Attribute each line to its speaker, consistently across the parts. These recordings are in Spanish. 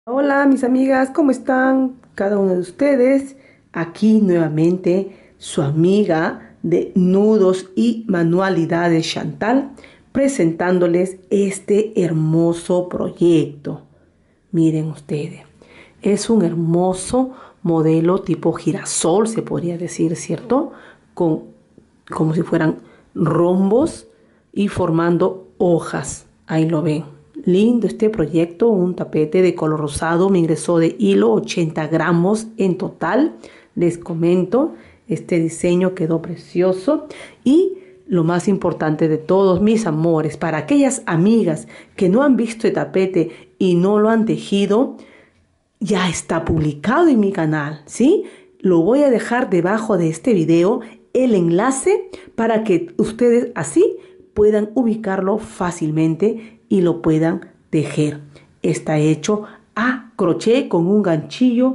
Speaker 1: Hola mis amigas, ¿cómo están cada uno de ustedes? Aquí nuevamente su amiga de nudos y manualidades Chantal, presentándoles este hermoso proyecto. Miren ustedes, es un hermoso modelo tipo girasol, se podría decir, ¿cierto? Con, como si fueran rombos y formando hojas. Ahí lo ven. Lindo este proyecto, un tapete de color rosado, me ingresó de hilo 80 gramos en total. Les comento, este diseño quedó precioso y lo más importante de todos, mis amores, para aquellas amigas que no han visto el tapete y no lo han tejido, ya está publicado en mi canal, ¿sí? Lo voy a dejar debajo de este video el enlace para que ustedes así puedan ubicarlo fácilmente y lo puedan tejer. Está hecho a crochet con un ganchillo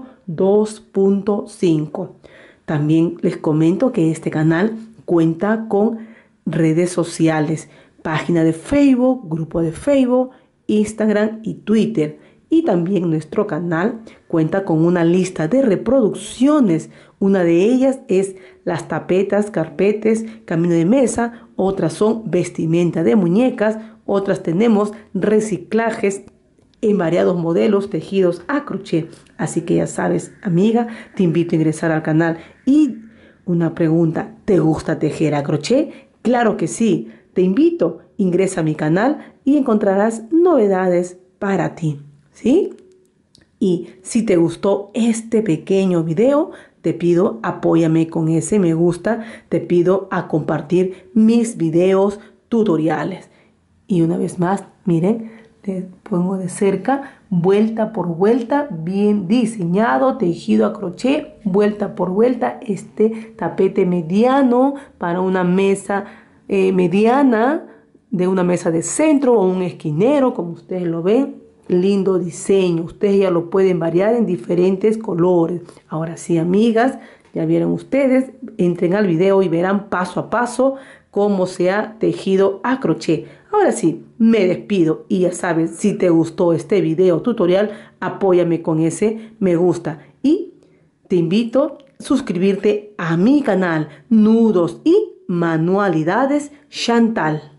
Speaker 1: 2.5. También les comento que este canal cuenta con redes sociales, página de Facebook, grupo de Facebook, Instagram y Twitter. Y también nuestro canal cuenta con una lista de reproducciones. Una de ellas es las tapetas, carpetes, camino de mesa. Otras son vestimenta de muñecas. Otras tenemos reciclajes en variados modelos tejidos a crochet. Así que ya sabes, amiga, te invito a ingresar al canal. Y una pregunta, ¿te gusta tejer a crochet? Claro que sí. Te invito, ingresa a mi canal y encontrarás novedades para ti. ¿Sí? Y si te gustó este pequeño video, te pido apóyame con ese me gusta, te pido a compartir mis videos tutoriales. Y una vez más, miren, te pongo de cerca, vuelta por vuelta, bien diseñado, tejido a crochet, vuelta por vuelta, este tapete mediano para una mesa mediana, de una mesa de centro o un esquinero, como ustedes lo ven. Lindo diseño, ustedes ya lo pueden variar en diferentes colores. Ahora sí, amigas, ya vieron ustedes, entren al video y verán paso a paso cómo se ha tejido a crochet. Ahora sí, me despido y ya sabes, si te gustó este video tutorial, apóyame con ese me gusta y te invito a suscribirte a mi canal Nudos y Manualidades Chantal.